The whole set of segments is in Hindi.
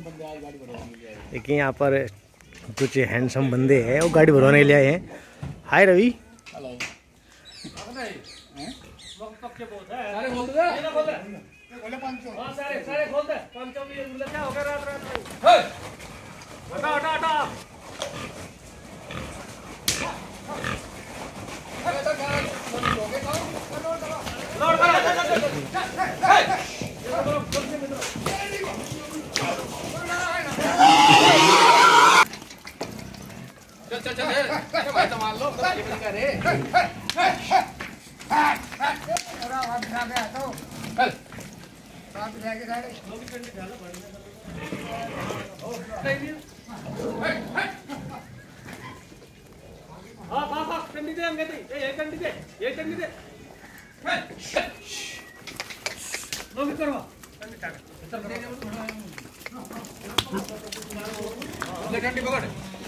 देखिए यहाँ पर कुछ हैंडसम बंदे हैं, वो गाड़ी भरवाने के लिए आए हैं। हाय रवि। हेलो। चल भाई संभाल लो करे पकड़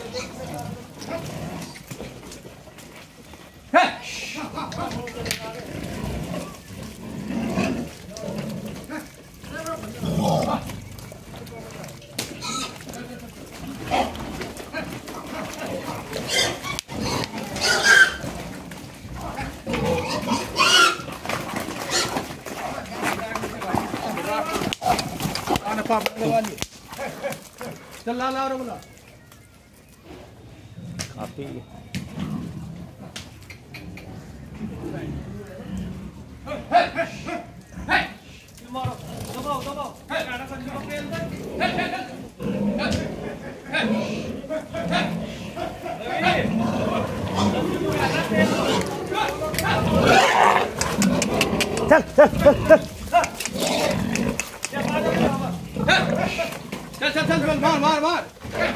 चल ला ला बोला काफी चल चल चल चल चल चल चल मार मार मार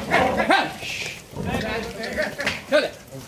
चल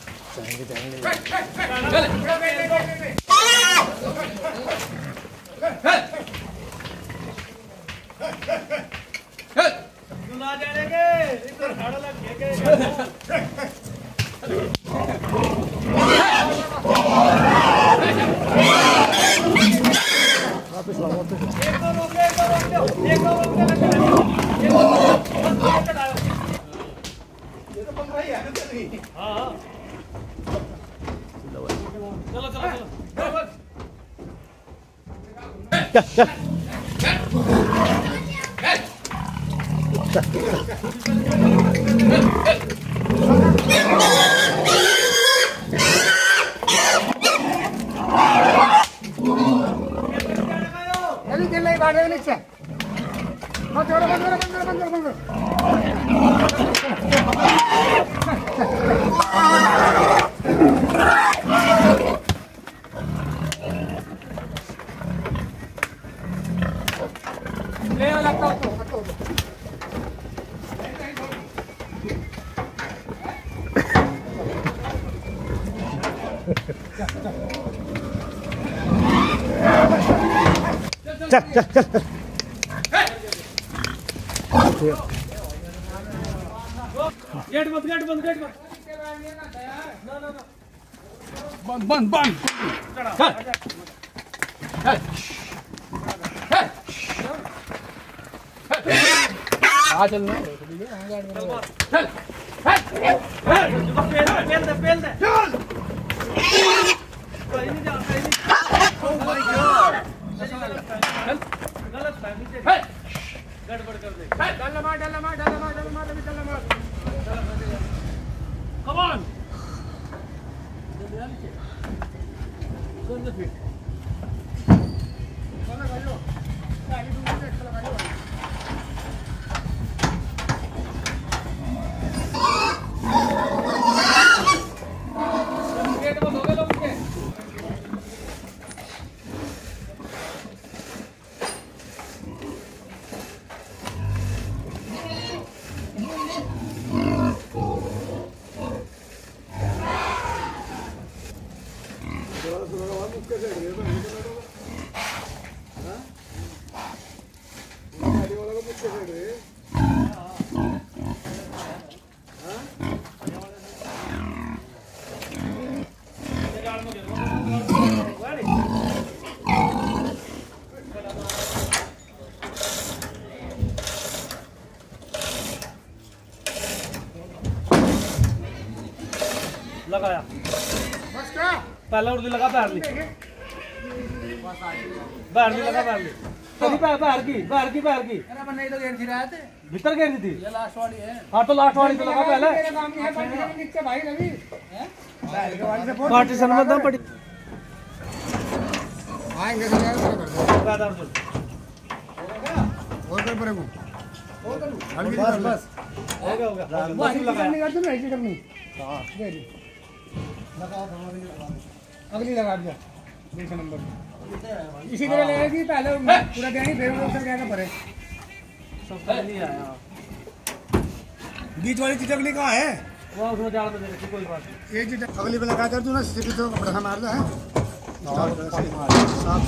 चल चल चल गेट बंद बंद बंद चल आ चल ना चल पेल दे चल कोई नहीं जा ओ माय गॉड गलत फहमी से गड़बड़ कर दे डाल मार कम ऑन कौन से फिट चला भाइयों गाड़ी दूर से चला भाइयों गेट बंद हो गए लोग के लगाया बस क्या पहला उर्दी लगा पैर ली पैर ली लगा पैर ली कभी पैर की अरे अपन नहीं तो गेर खिलाए थे भीतर गिर थी ये लास्ट वाली है हाँ तो लास्ट वाली तो लगा पहले मेरे काम की है पार्टीशन नीचे भाई रवि हैं बैल के वाली से फोन पार्टीशन में दम पड़ी आएंगे तो यार कर दो पैदा हो और कर पड़ेगा और कर हल्की बस बस गया वो ऐसी करनी कर तुम ऐसी करनी हाँ दे दी लगाओ अगली लगा दिया दूसरे नंबर इसी तरह लगेगी पहले पूरा देनी फिर वो उधर क्या पड़े सब नहीं आया बीच वाली चिटकली कहाँ है वो उसमें जाल में दे रखी कोई बात नहीं ये चिटक अगली पे लगा कर तू ना सीधी तो कपड़ा मार दे है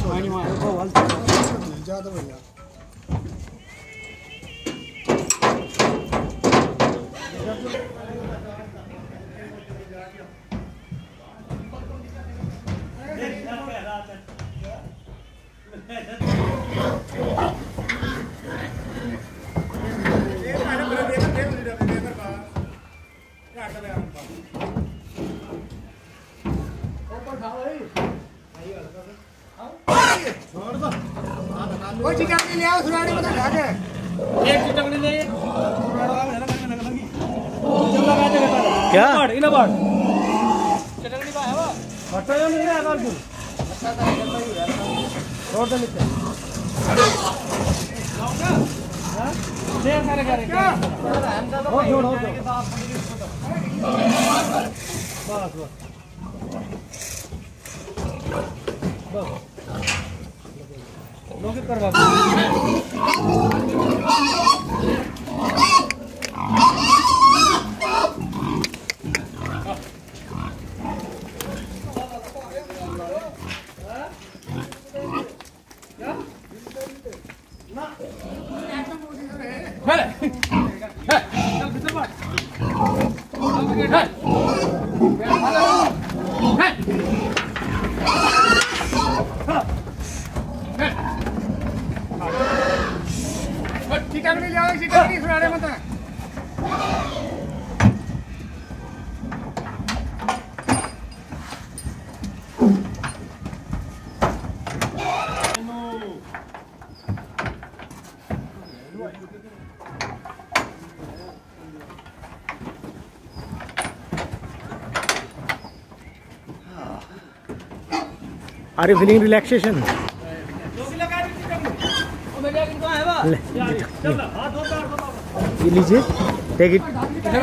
700 ज्यादा भैया कोई चिकन नहीं ले आओ सुराड़ी में ढा के एक चिटकनी ले जब लगा दे क्या? इना बाड़ चिटकनी का है वो हटा जो नहीं है अगर तू रोड पे नीचे हां ले सारे करे क्या हो जोड़ हो बस बस लोग करवा चिकन नहीं ले आओ चिकन की सुराड़ी में Are you feeling relaxation? ले, ये लीजिए, take it.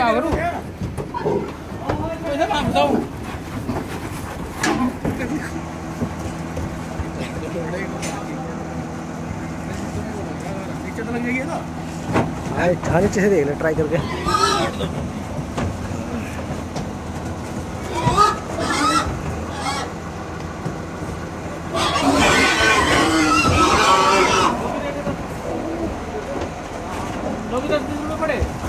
हाँ नीचे से देख ले ट्राई करके लोग 10 दिन में पड़े